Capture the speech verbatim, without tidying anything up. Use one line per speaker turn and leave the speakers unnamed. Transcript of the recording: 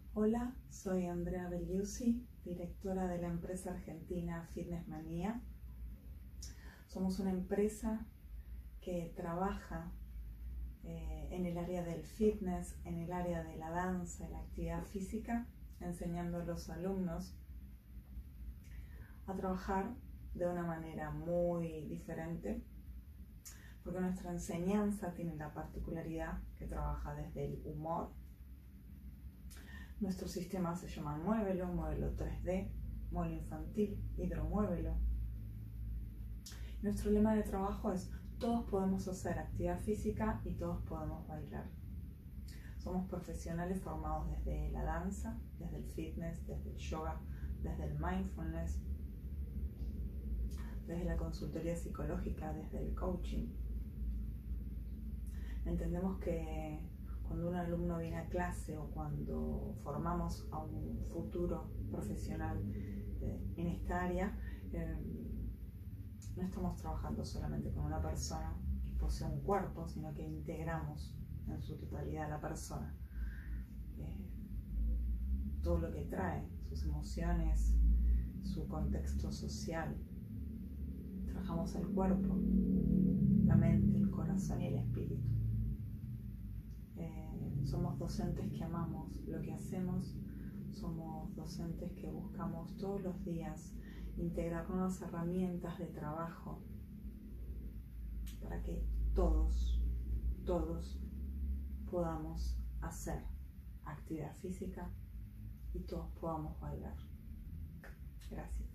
Hola, soy Andrea Belliusi, directora de la empresa argentina Fitness Manía. Somos una empresa que trabaja eh, en el área del fitness, en el área de la danza y la actividad física, enseñando a los alumnos a trabajar de una manera muy diferente, porque nuestra enseñanza tiene la particularidad que trabaja desde el humor. Nuestro sistema se llama Muévelo, Muévelo tres D, Muévelo Infantil, Hidromuévelo. Nuestro lema de trabajo es: todos podemos hacer actividad física y todos podemos bailar. Somos profesionales formados desde la danza, desde el fitness, desde el yoga, desde el mindfulness, desde la consultoría psicológica, desde el coaching. Entendemos que cuando un alumno viene a clase o cuando formamos a un futuro profesional eh, en esta área, eh, no estamos trabajando solamente con una persona que posee un cuerpo, sino que integramos en su totalidad a la persona. Eh, todo lo que trae, sus emociones, su contexto social. Trabajamos el cuerpo, la mente, el corazón y el espíritu. Eh, somos docentes que amamos lo que hacemos, somos docentes que buscamos todos los días integrar nuevas herramientas de trabajo para que todos, todos podamos hacer actividad física y todos podamos bailar. Gracias.